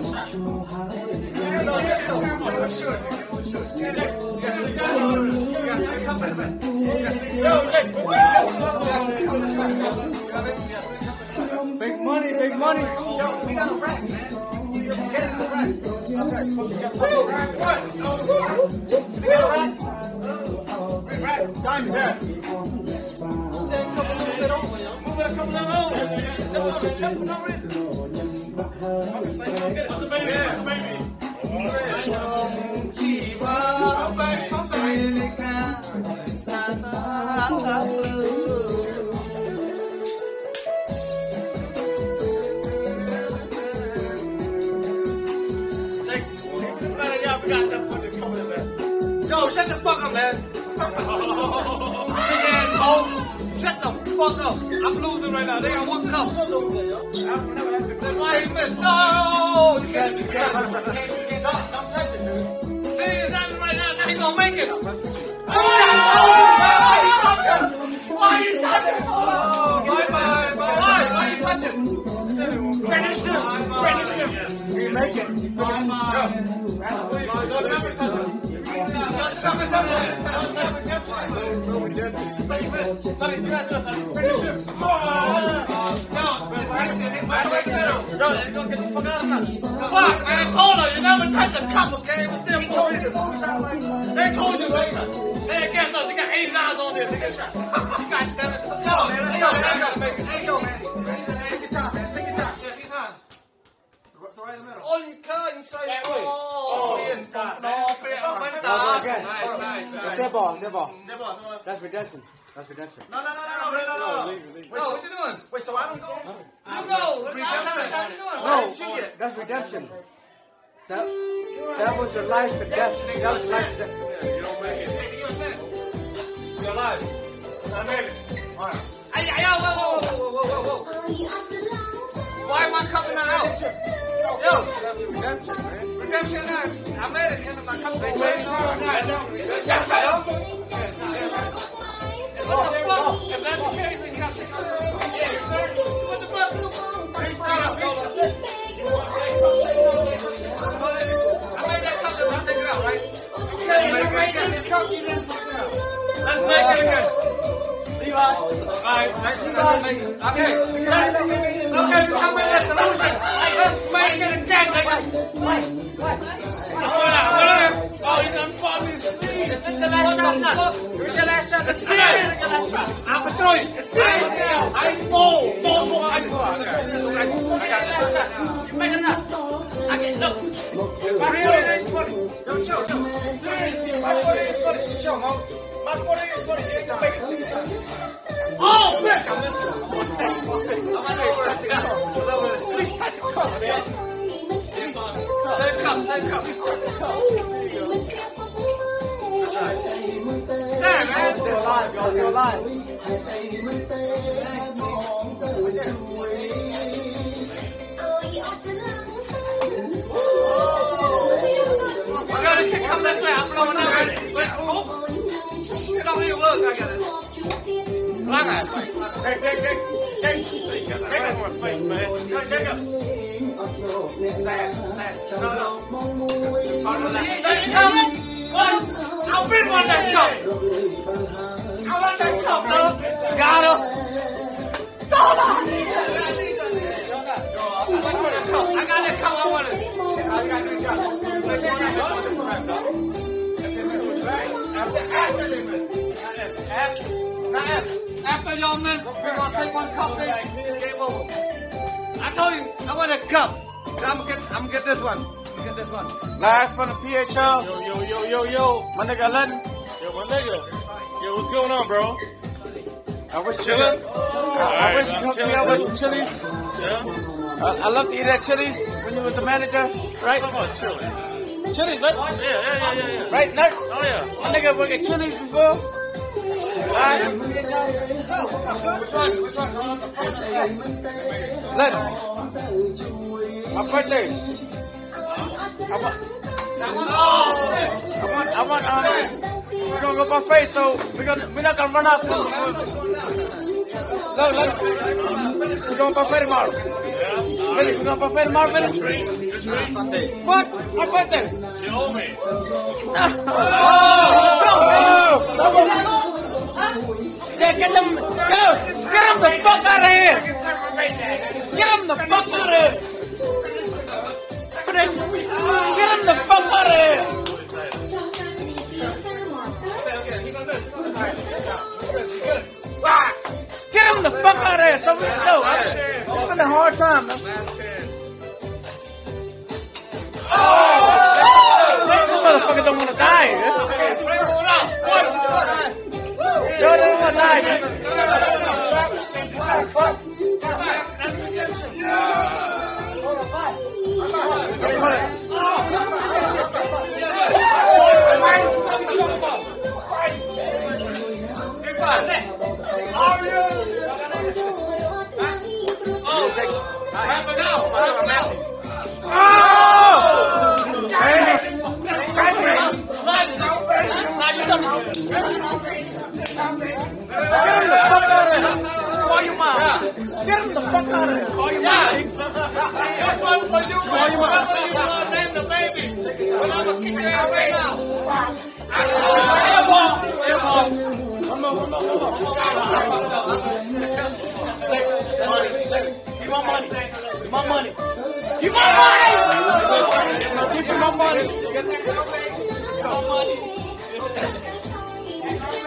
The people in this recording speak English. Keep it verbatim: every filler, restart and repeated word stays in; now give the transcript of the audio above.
Big money, big money. We got a rack. Get in the rack. Okay. We got a rack. Rack. Diamond, yeah. Then come a little bit over, yo. Move it a couple of over. That's what I'm jumping over it. Yeah, baby. Yo, shut the fuck up, man. Big asshole. Shut the fuck up. I'm losing right now. They got one cup. Then why you miss? No! You can't, you can't. You can't, you can't. Don't touch it, dude. See, it's happening right now. Now he gonna make it. Oh, why are you touching? Oh, bye, bye, bye. Why? Why are you touching? Finish him. Finish him. You make it. Bye, bye. Don't ever touch him. Stop it, stop it. Fuck, man, I told her, you never touch the cup, okay? They told you. They told you, man. Hey, guess what? You got eighty dollars on this. God damn it. Yo, man, yo, man, I gotta make it. Hey, yo, man. Take your time, man. Take your time. Yeah, take your time. Right in the middle. On card and say, oh, Ian, God, no, fair. Again. Nice, nice, nice. Their ball, their ball. Their ball. That's redemption. That's redemption. No, no, no, no, no, no, no. Wait, what you doing? Wait, so I don't go? You go. Redemption. What you doing? No, that's redemption. That, that was the life and death. That was life and death. Yeah, you don't make it. Hey, you're a man. You're alive. I made it. All right. Hey, hey, yo, whoa, whoa, whoa, whoa, whoa, whoa. Why am I coming out? Yo, redemption, man. Redemption, I made it. And my company changed. Redemption, yo. What the fuck? If that's the case, then you got to take out. Yeah, sir. What the fuck? Please stop, brother. I made that cup, I'll take it out, right? Okay, let's make that cup, you didn't take it out. Let's make it again. Levi. Alright, next one, let's make it. Okay. Okay, we come with that solution. Let's make it again, nigga. What? What? Oh, he's unfolding his sleeve. This is the last shot. This is the last shot. It's serious. I'm a throwing. It's serious now. I fall. Fall for I fall. I got this. You make enough. I get look. My forty is funny. Yo, chill, chill. Seriously, my forty is funny. Chill, mo. My forty is funny. You ain't gonna make it two times. Oh, bitch. I'm missing. I'm gonna make sure I take it out. Please touch the cup, man. Same cup, same cup. There, man. Still alive, y'all. Still alive. I got this shit come this way. I'm blowing out ready. Let's go. Get over your work. I got it. I got it. Hey, hey, hey. Hey, take that more space, man. Take it. Sad, sad. No, no. That cup. What? I've been want that cup. I want that cup, dog. Got her. Stop it. I want that cup. I got that cup. I want it. I got that cup. After, after they miss. After, after, after y'all miss, we're gonna take one cup. Game over. I told you, I want a cup. I'm gonna get, I'm gonna get this one. I'm gonna get this one. Live from the P H L. Yo, yo, yo, yo, yo. My nigga Aladdin. Yo, my nigga. Yo, what's going on, bro? I wish you Chillin'? could. I, I Alright, wish you I'm could be chilling out too. with Chili's. Yeah? I, I love to eat at Chili's when you was the manager, right? Talk about chilling. Chili's, right? Yeah, yeah, yeah, yeah, yeah. Right, Nut? Oh, yeah. My nigga work at Chili's before. Alright. Which one? Which one? Let my birthday. I want, That one? Oh, I want, I want, uh, we're gonna go buffet, so we're gonna, we're not gonna run out for, for look, look, we're going buffet tomorrow. Really, we're going buffet tomorrow, really? It's What? My birthday? You owe me. Yeah, get them, go, get them the fuck out of here. Get them the fuck out of here. Get them the fuck out of here. Get him the fuck out of here. Somebody go. I'm having a hard time. Man. Oh! This motherfucker don't want to die. Yo, they don't want to die. Get him the fuck out of here. Call your mom. This one for you. Call your mom. You want to name the baby. But I'm going to kick your ass right now. Airball. Airball. One more, one more, one more. Give my money. Give my money. Give my money. Give my money. Give my money.